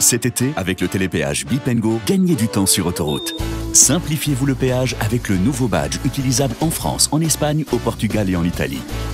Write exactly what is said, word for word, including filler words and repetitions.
Cet été, avec le télépéage Bip and Go, gagnez du temps sur autoroute. Simplifiez-vous le péage avec le nouveau badge utilisable en France, en Espagne, au Portugal et en Italie.